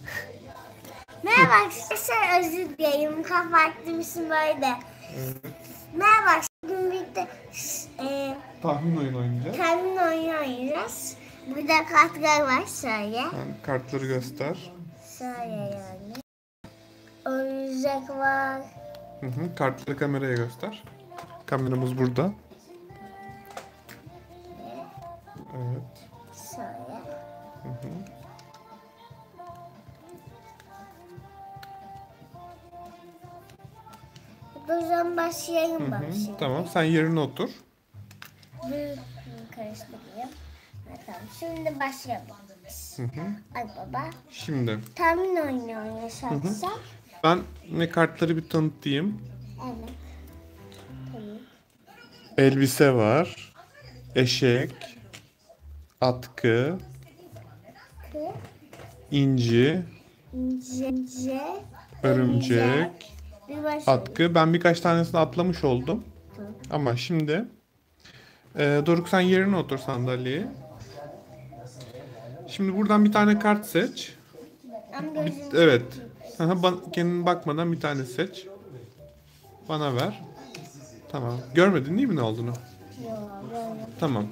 Merhaba arkadaşlar, özür dilerim. Kapattım böyle. Evet. Merhaba, bugün birlikte Tahmin oyunu oynayacağız. tahmin oyunu oynayacağız. Burada kartlar var, şöyle. Yani kartları göster. Şöyle yani. Oyuncak var. Kartları kameraya göster. Kameramız burada. Evet. Şöyle. O zaman başlayalım bak şimdi. Tamam, sen yerine otur. Bir karıştırayım. Ha, tamam, şimdi başlayalım. Ay baba. Şimdi Tahmin oyunu oynayacaksak. ben kartları bir tanıtayım. Evet. Tamam. Elbise var. Eşek. Atkı. İnci. İnce. Örümcek. Bir başka. Atkı. Ben birkaç tanesini atlamış oldum. Ama şimdi Doruk sen yerine otur sandalyeye. Şimdi buradan bir tane kart seç. Ama gözüm. Evet. Kendin bakmadan bir tane seç. Bana ver. Tamam. Görmedin değil mi ne olduğunu? Yok, böyle. Tamam.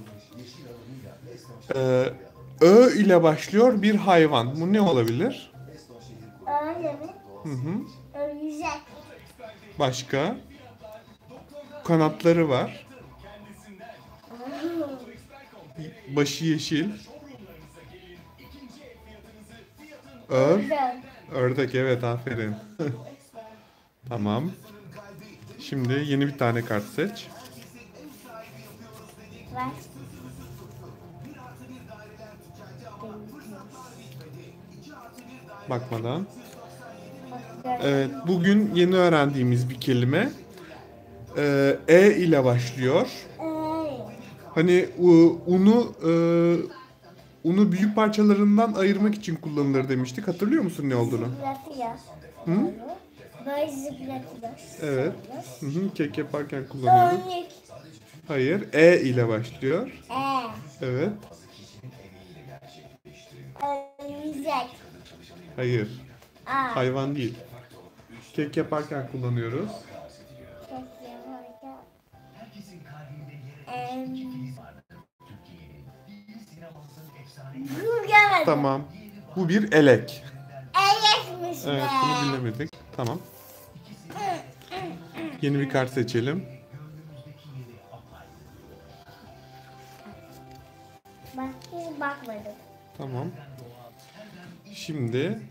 Ö ile başlıyor bir hayvan. Bu ne olabilir? Öyle mi? Örümcek. Başka? Kanatları var. Başı yeşil. Ördek, evet, aferin. Tamam. Şimdi yeni bir tane kart seç. Ver. Bakmadan. Evet, bugün yeni öğrendiğimiz bir kelime. E ile başlıyor. Hani unu büyük parçalarından ayırmak için kullanılır demiştik. Hatırlıyor musun ne olduğunu? Zıplatıyor. Hı? Böyle zıplatıyor. Evet. Kek yaparken kullanıyoruz. Örnek. Hayır. E ile başlıyor. Evet. Örümcek. Hayır. A. Hayvan değil. Kek yaparken kullanıyoruz. Bulamadım. Tamam. Bu bir elek. Elekmiş Evet, be. bunu bilemedik. Tamam. Yeni bir kart seçelim. Bak, hiç bakmadım. Tamam. Şimdi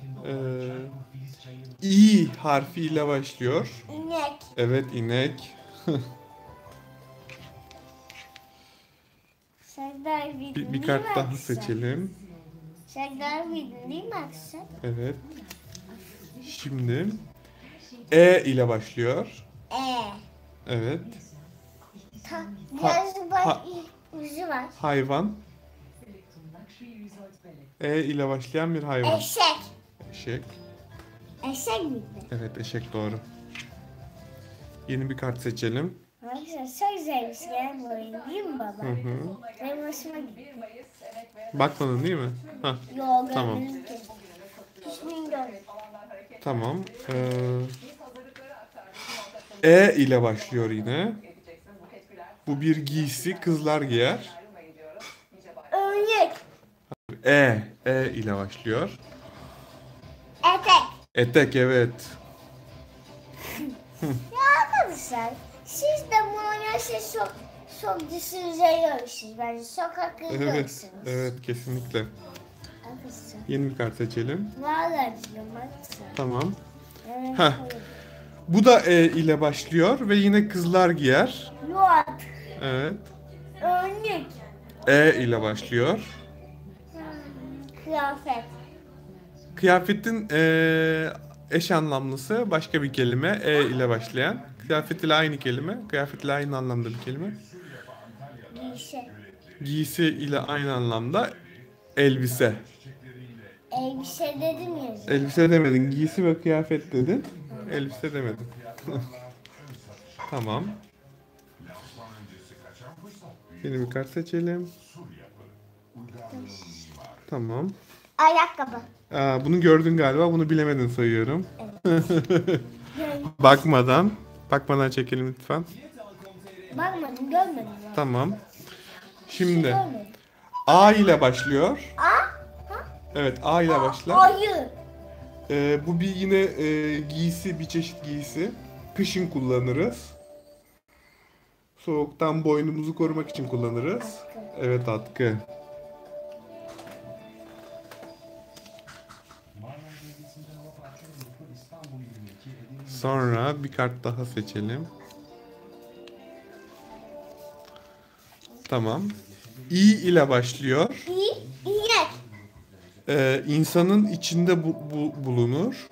İ harfiyle başlıyor. İnek. Evet, inek. Serdar bildin Bir kart daha seçelim. Serdar bildin değil mi akşam? Evet. Şimdi E ile başlıyor. Evet. Biraz ha- yüzü var. Hayvan. E ile başlayan bir hayvan. Eşek. Eşek. Eşek miydi? Evet, eşek doğru. Yeni bir kart seçelim. Arkadaşlar çok güzelmiş ya bu oyun değil mi baba? Benim hoşuma gitti. Bakmadın değil mi? Hah, Yok, tamam. görmedim ki. Hiçbirini görmedim. Tamam. E ile başlıyor yine. Bu bir giysi, kızlar giyer. Örnek. E ile başlıyor. Etek. Etek, evet. Ya arkadaşlar siz de bu oyunu çok düşünüyorsunuz. Bence çok Evet, akıllısınız. evet, kesinlikle. Arkadaşlar. Yeni bir kart seçelim. Vallahi diyorum arkadaşlar. Tamam. Evet. Heh. Bu da E ile başlıyor ve yine kızlar giyer. Yok. Evet. Örnek. E ile başlıyor. Kıyafet. Kıyafetin eş anlamlısı başka bir kelime. E ile başlayan. Kıyafet ile aynı kelime. Kıyafet ile aynı anlamda bir kelime. Giysi. Giysi ile aynı anlamda elbise. Elbise dedim ya. Elbise demedin. Giysi ve kıyafet dedin. Elbise demedin. Tamam. Yeni bir kart seçelim. Tamam. Ayakkabı. Bunu gördün galiba. Bunu bilemedin sayıyorum. Yani Bakmadan çekelim lütfen. bakmadım, görmedim ya. Tamam. Hiç Şimdi görmedim. A ile başlıyor. A? Ha? Evet, A ile başlar. Ayı. Bu bir yine giysi, bir çeşit giysi. Kışın kullanırız. Soğuktan boynumuzu korumak için kullanırız. Atkı. Evet, atkı. Sonra bir kart daha seçelim. Tamam. İ ile başlıyor. İnek. İnsanın içinde bulunur.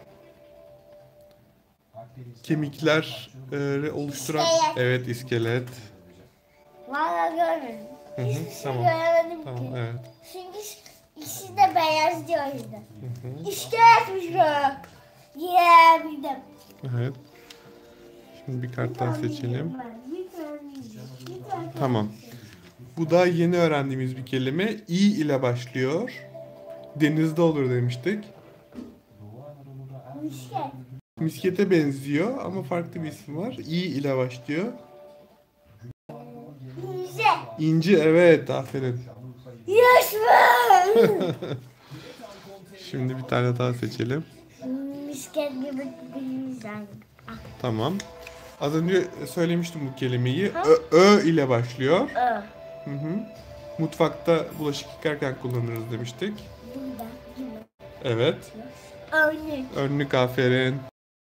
Kemikler oluşturan... İskelet. Evet, iskelet. Valla görmedim. Hı hı, Hiçbir şey tamam. göremedim Tamam, ki. evet. Çünkü ikisi de beyaz diyor o yüzden. İskeletmiş bu. Yiyebildim. Evet. Şimdi bir kart daha seçelim. Lütfen. Tamam. Bu da yeni öğrendiğimiz bir kelime. İ ile başlıyor. Denizde olur demiştik. Misket. Miskete benziyor ama farklı bir isim var. İ ile başlıyor. İnce. İnci, evet, aferin. Yaşlı. Şimdi bir tane daha seçelim. Misket gibi bir insan. Tamam. Az önce söylemiştim bu kelimeyi. Ö ile başlıyor. Hı hı. Mutfakta bulaşık yıkarken kullanırız demiştik. Burada gibi. Evet. Önlük. Önlük, aferin.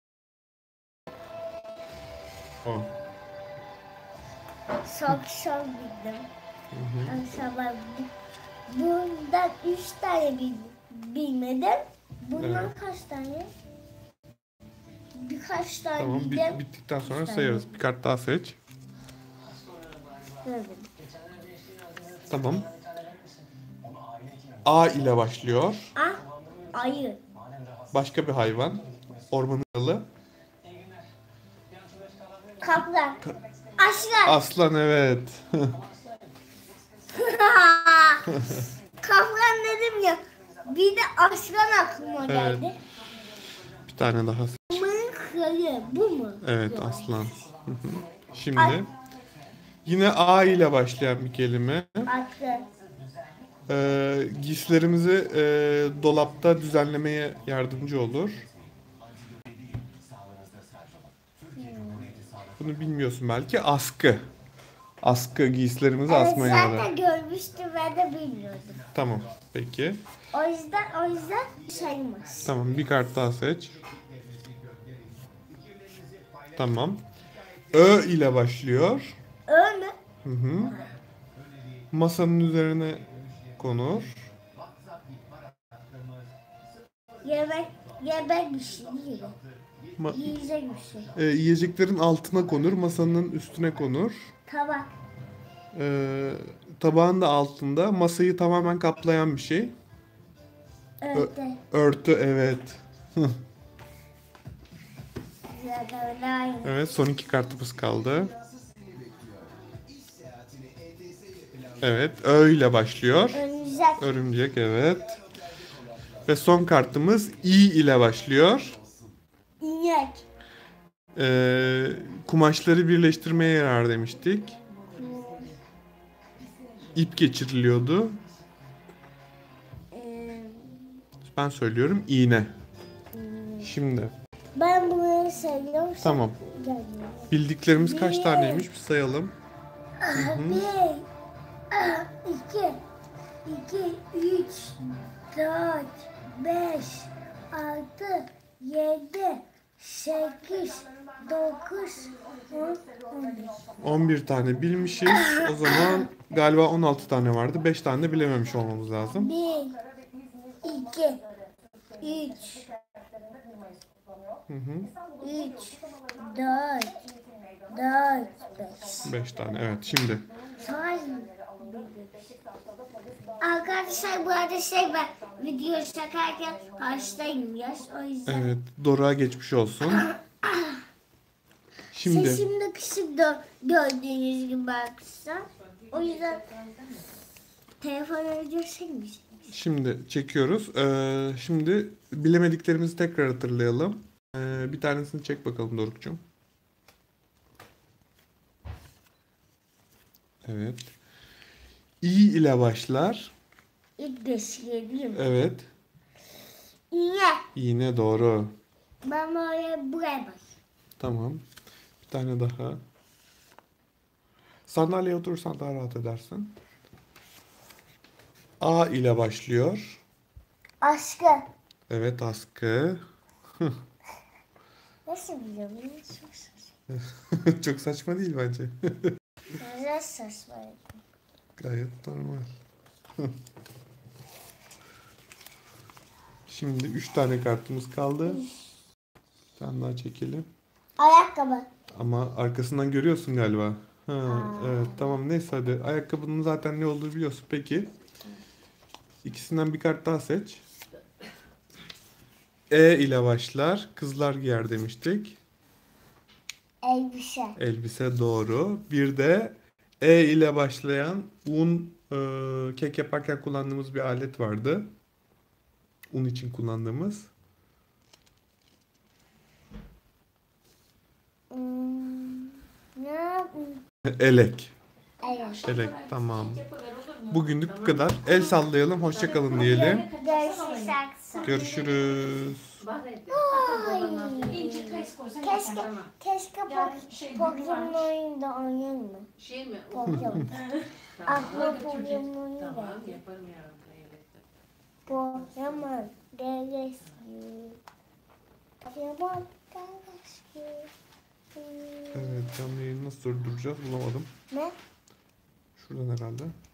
O. Sok bildim. Sabah bundan 3 tane bilmedim. Bundan Evet. kaç tane? Birkaç tane Tamam, bildim. bittikten sonra sayarız. Bir kart daha seç. Görmedim. Tamam. A ile başlıyor. Ayı. Başka bir hayvan. Ormanın kralı. Kaplan. Aslan. Aslan, evet. Kaplan dedim ya. Bir de aslan aklıma Evet. geldi. Bir tane daha. Ormanın kralı. Bu mu? Evet, aslan. Hı hı. Şimdi yine A ile başlayan bir kelime. Atlı. Giysilerimizi dolapta düzenlemeye yardımcı olur. Bunu bilmiyorsun belki. Askı. Askı, giysilerimizi Evet, asmaya yarar. zaten görmüştüm ve de bilmiyordum. Tamam, peki. O yüzden sayılmaz. Tamam, bir kart daha seç. Tamam. Ö ile başlıyor. Ö mü? Hı hı. Masanın üzerine konur. Yemek bir şey değil. Ma- Yiyecek bir şey. Yiyeceklerin altına konur, masanın üstüne konur. Tabak. Tabağın da altında, masayı tamamen kaplayan bir şey. Örtü. Örtü, evet. Zaten aynı. Evet, son iki kartımız kaldı. Evet, Ö ile başlıyor. Örümcek. Örümcek, evet. Ve son kartımız İ ile başlıyor. İnek. Kumaşları birleştirmeye yarar demiştik. İp geçiriliyordu. Ben söylüyorum, iğne. Şimdi, Ben bunu seviyorum. tamam. Gelmiyor. Bildiklerimiz kaç taneymiş bir sayalım. Bir, iki, üç, dört, beş, altı, yedi, sekiz, dokuz, 10, 11 tane bilmişiz. O zaman galiba 16 tane vardı. 5 tane de bilememiş olmamız lazım. 1, 2, 3, Hı hı. 3, 4, 5. 5 tane, evet. Şimdi Arkadaşlar bu arada ben video çekerken hastayım yaş o yüzden. evet, Doruk'a geçmiş olsun. Şimdi Sesim de kısık da gördüğünüz gibi arkadaşlar. O yüzden telefonu video çekmeyeceğiz. Şimdi çekiyoruz. Şimdi bilemediklerimizi tekrar hatırlayalım. Bir tanesini çek bakalım Doruk'cum. Evet. İ ile başlar. İlk beşleyeyim. Evet. İğne. İğne doğru. Ben buraya bas. Tamam. Bir tane daha. Sandalyeye oturursan daha rahat edersin. A ile başlıyor. Aşkı. Evet, askı. Nasıl biliyor musun? Çok saçma. Çok saçma değil bence. Güzel saçma. Gayet normal. Şimdi 3 tane kartımız kaldı. Bir tane daha çekelim. Ayakkabı. Ama arkasından görüyorsun galiba. Ha, evet tamam neyse hadi. Ayakkabının zaten ne olduğunu biliyorsun. Peki. İkisinden bir kart daha seç. E ile başlar. Kızlar giyer demiştik. Elbise. Elbise doğru. Bir de E ile başlayan kek yaparken kullandığımız bir alet vardı. Un için kullandığımız. Ne yapayım? Elek. Evet. Elek tamam. Bugünlük bu kadar. El sallayalım. Hoşça kalın diyelim. Görüşürüz. Görüşürüz. Keşke Pokemon oyunda oynayalım mı? Şey mi? Pokemon. Aklıma Pokemon oyunu Tamam geldi. yaparım yarın. Evet. Pokemon Rescue. Pokemon Rescue. Evet canlı yayını nasıl durduracağız bulamadım. Ne? Şuradan herhalde.